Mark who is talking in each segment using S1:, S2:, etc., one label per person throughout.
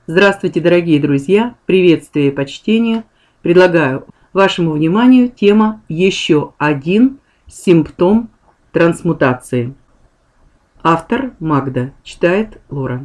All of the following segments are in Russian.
S1: Здравствуйте, дорогие друзья! Приветствие и почтение! Предлагаю вашему вниманию тема «Еще один симптом трансмутации». Автор Магда, читает Лора.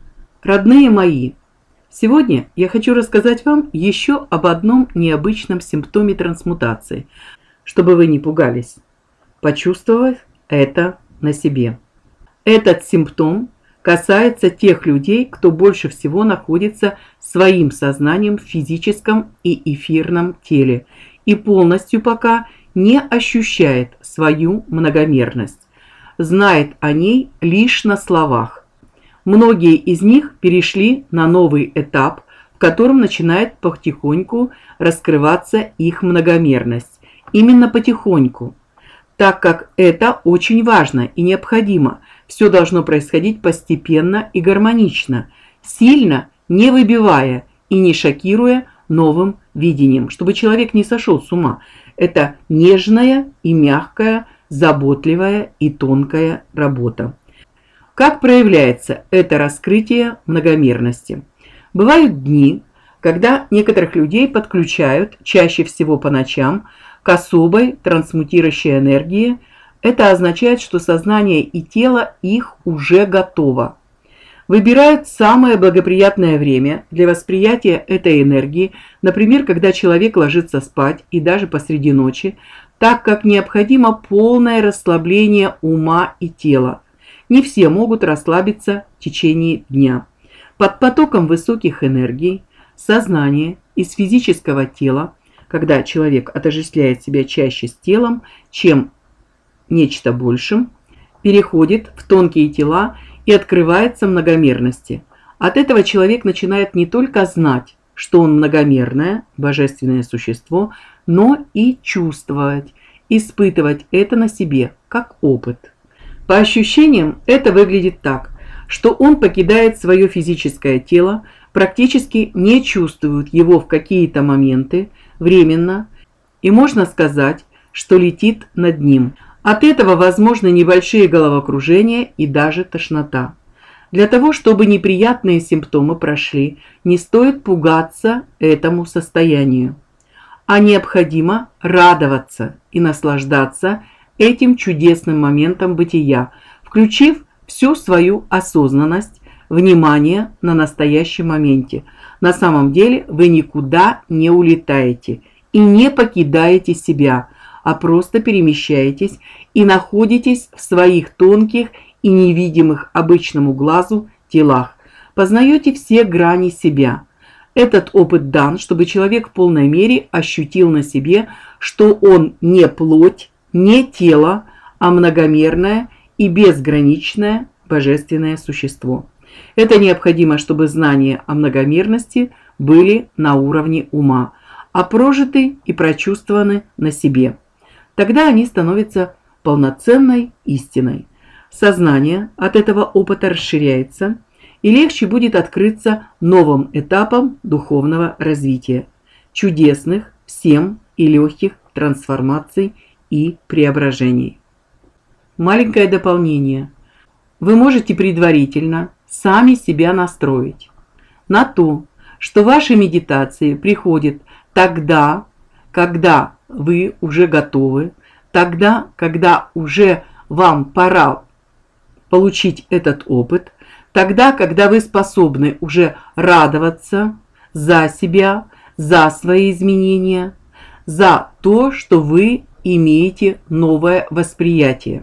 S1: Родные мои, сегодня я хочу рассказать вам еще об одном необычном симптоме трансмутации, чтобы вы не пугались, почувствовав это на себе. Этот симптом касается тех людей, кто больше всего находится своим сознанием в физическом и эфирном теле и полностью пока не ощущает свою многомерность, знает о ней лишь на словах. Многие из них перешли на новый этап, в котором начинает потихоньку раскрываться их многомерность. Именно потихоньку, так как это очень важно и необходимо. Все должно происходить постепенно и гармонично, сильно не выбивая и не шокируя новым видением, чтобы человек не сошел с ума. Это нежная и мягкая, заботливая и тонкая работа. Как проявляется это раскрытие многомерности? Бывают дни, когда некоторых людей подключают, чаще всего по ночам, к особой трансмутирующей энергии. Это означает, что сознание и тело их уже готово. Выбирают самое благоприятное время для восприятия этой энергии, например, когда человек ложится спать и даже посреди ночи, так как необходимо полное расслабление ума и тела. Не все могут расслабиться в течение дня. Под потоком высоких энергий сознание из физического тела, когда человек отождествляет себя чаще с телом, чем нечто большим, переходит в тонкие тела и открывается многомерности. От этого человек начинает не только знать, что он многомерное, божественное существо, но и чувствовать, испытывать это на себе, как опыт. По ощущениям это выглядит так, что он покидает свое физическое тело, практически не чувствует его в какие-то моменты, временно, и можно сказать, что летит над ним. От этого возможны небольшие головокружения и даже тошнота. Для того, чтобы неприятные симптомы прошли, не стоит пугаться этому состоянию, а необходимо радоваться и наслаждаться этим чудесным моментом бытия, включив всю свою осознанность, внимание на настоящем моменте. На самом деле вы никуда не улетаете и не покидаете себя, а просто перемещаетесь и находитесь в своих тонких и невидимых обычному глазу телах. Познаете все грани себя. Этот опыт дан, чтобы человек в полной мере ощутил на себе, что он не плоть, не тело, а многомерное и безграничное божественное существо. Это необходимо, чтобы знания о многомерности были на уровне ума, а прожиты и прочувствованы на себе. Тогда они становятся полноценной истиной. Сознание от этого опыта расширяется, и легче будет открыться новым этапам духовного развития, чудесных, всем и легких трансформаций и преображений. Маленькое дополнение. Вы можете предварительно сами себя настроить на то, что ваши медитации приходят тогда, когда вы уже готовы, тогда, когда уже вам пора получить этот опыт, тогда, когда вы способны уже радоваться за себя, за свои изменения, за то, что вы имеете новое восприятие.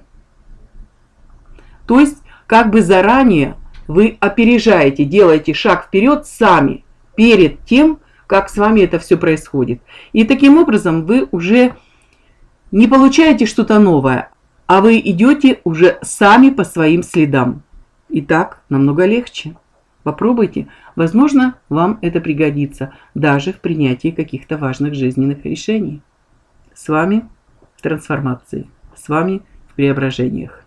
S1: То есть, как бы заранее вы опережаете, делаете шаг вперед сами, перед тем, как с вами это все происходит. И таким образом вы уже не получаете что-то новое, а вы идете уже сами по своим следам. И так намного легче. Попробуйте, возможно, вам это пригодится даже в принятии каких-то важных жизненных решений. С вами в трансформации, с вами в преображениях.